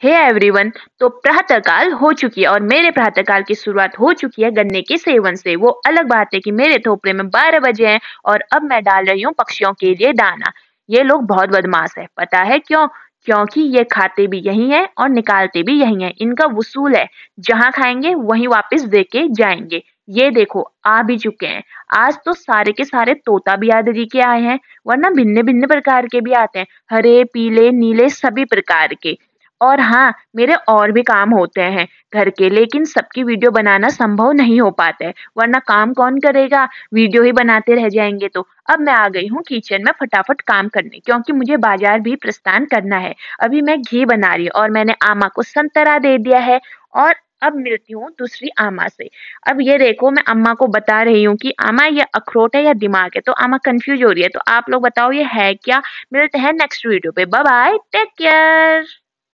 Hey everyone. तो प्रातःकाल हो चुकी है और मेरे प्रातःकाल की शुरुआत हो चुकी है गन्ने के सेवन से। वो अलग बात है कि मेरे थोपड़े में 12 बजे हैं और अब मैं डाल रही हूँ पक्षियों के लिए दाना। ये लोग बहुत बदमाश है, पता है क्यों? क्योंकि ये खाते भी यही हैं और निकालते भी यही हैं। इनका वसूल है, जहाँ खाएंगे वहीं वापस दे के जाएंगे। ये देखो आ भी चुके हैं। आज तो सारे के सारे तोता भी आदरी के आए हैं, वरना भिन्न भिन्न प्रकार के भी आते हैं, हरे पीले नीले सभी प्रकार के। और हाँ, मेरे और भी काम होते हैं घर के, लेकिन सबकी वीडियो बनाना संभव नहीं हो पाता है, वरना काम कौन करेगा, वीडियो ही बनाते रह जाएंगे। तो अब मैं आ गई हूँ किचन में फटाफट काम करने, क्योंकि मुझे बाजार भी प्रस्थान करना है। अभी मैं घी बना रही हूँ और मैंने आमा को संतरा दे दिया है। और अब मिलती हूँ दूसरी आमा से। अब ये देखो, मैं अम्मा को बता रही हूँ कि आमा ये अखरोट है या दिमाग है, तो आमा कंफ्यूज हो रही है। तो आप लोग बताओ ये है क्या? मिलते हैं नेक्स्ट वीडियो पे। Bye bye, take care.